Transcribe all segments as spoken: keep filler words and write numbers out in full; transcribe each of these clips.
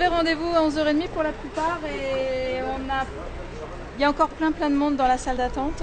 rendez-vous à onze heures trente pour la plupart et on a... il y a encore plein plein de monde dans la salle d'attente.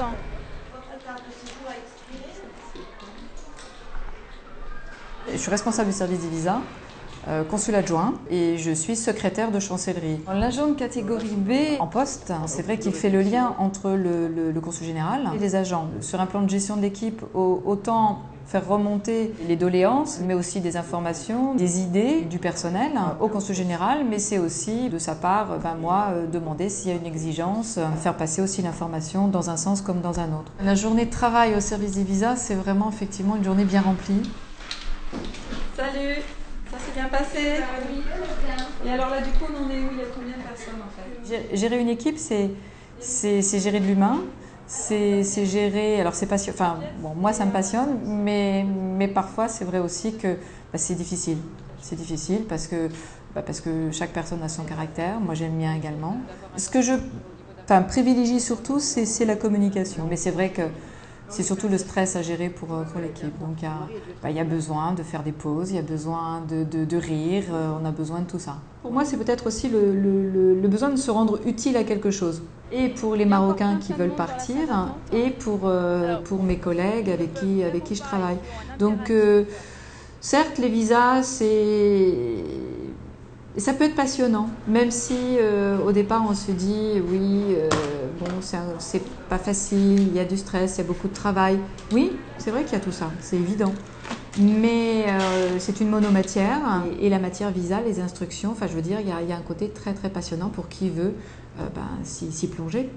Je suis responsable du service des visas, euh, consul adjoint, et je suis secrétaire de chancellerie. L'agent de catégorie B en poste, c'est vrai qu'il fait le lien entre le, le, le consul général et les agents. Sur un plan de gestion d'équipe, autant faire remonter les doléances, mais aussi des informations, des idées du personnel au consul général, mais c'est aussi de sa part, ben moi, demander s'il y a une exigence, faire passer aussi l'information dans un sens comme dans un autre. La journée de travail au service des visas, c'est vraiment effectivement une journée bien remplie. Salut, ça s'est bien passé? Oui. Et alors là, du coup, on en est où? Il y a combien de personnes en fait? Gérer une équipe, c'est gérer de l'humain. C'est gérer, alors c'est passion, enfin bon, moi ça me passionne, mais, mais parfois c'est vrai aussi que bah, c'est difficile. C'est difficile parce que, bah, parce que chaque personne a son caractère, moi j'ai le mien également. Ce que je enfin, privilégie surtout, c'est la communication, mais c'est vrai que c'est surtout le stress à gérer pour, pour l'équipe. Donc il y, a, bah, il y a besoin de faire des pauses, il y a besoin de, de, de rire, on a besoin de tout ça. Pour moi, c'est peut-être aussi le, le, le besoin de se rendre utile à quelque chose. Et pour les Marocains qui veulent partir, et pour, euh, pour mes collègues avec qui, avec qui je travaille. Donc euh, certes, les visas, c'est... ça peut être passionnant, même si euh, au départ on se dit oui, euh, bon, c'est pas facile, il y a du stress, il y a beaucoup de travail. Oui, c'est vrai qu'il y a tout ça, c'est évident. Mais euh, c'est une monomatière et, et la matière visa, les instructions, enfin je veux dire, il y a, il y a un côté très très passionnant pour qui veut euh, ben, s'y plonger.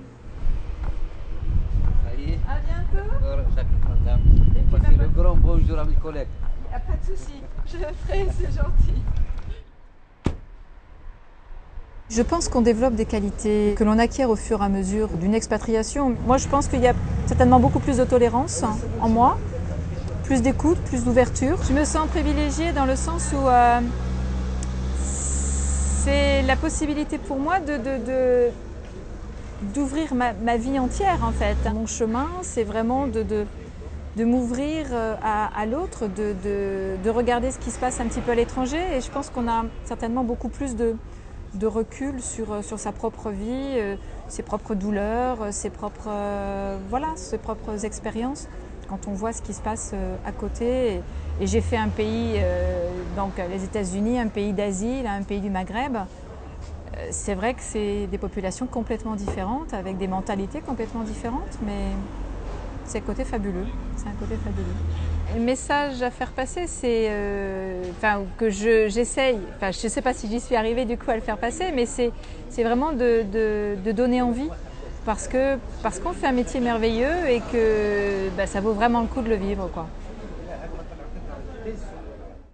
À bientôt. Passez le grand bonjour à mes collègues. Pas de souci, je le ferai, c'est gentil. Je pense qu'on développe des qualités que l'on acquiert au fur et à mesure d'une expatriation. Moi, je pense qu'il y a certainement beaucoup plus de tolérance en moi, plus d'écoute, plus d'ouverture. Je me sens privilégiée dans le sens où euh, c'est la possibilité pour moi de, de, de, d'ouvrir ma, ma vie entière, en fait. Mon chemin, c'est vraiment de, de, de m'ouvrir à, à l'autre, de, de, de regarder ce qui se passe un petit peu à l'étranger. Et je pense qu'on a certainement beaucoup plus de... de recul sur, sur sa propre vie, euh, ses propres douleurs, ses propres, euh, voilà, ses propres expériences. Quand on voit ce qui se passe euh, à côté, et, et j'ai fait un pays, euh, donc les États-Unis, un pays d'Asie, un pays du Maghreb, euh, c'est vrai que c'est des populations complètement différentes, avec des mentalités complètement différentes, mais c'est un côté fabuleux, c'est un côté fabuleux. Le message à faire passer, c'est euh, enfin, que j'essaye, je, enfin, je ne sais pas si j'y suis arrivée du coup à le faire passer, mais c'est vraiment de, de, de donner envie, parce que parce qu'on fait un métier merveilleux et que bah, ça vaut vraiment le coup de le vivre, quoi.